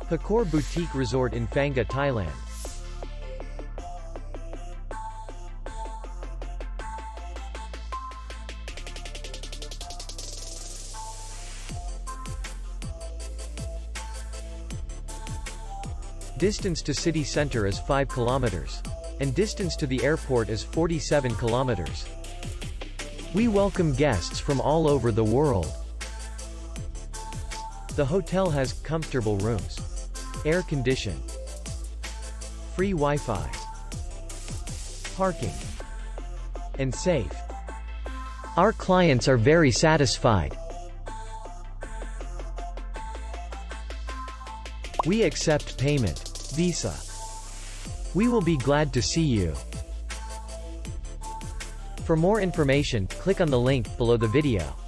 Pakor Boutique Resort in Phangnga, Thailand. Distance to city center is 5 kilometers. And distance to the airport is 47 kilometers. We welcome guests from all over the world. The hotel has comfortable rooms, air condition, free Wi-Fi, parking, and safe. Our clients are very satisfied. We accept payment, Visa. We will be glad to see you. For more information, click on the link below the video.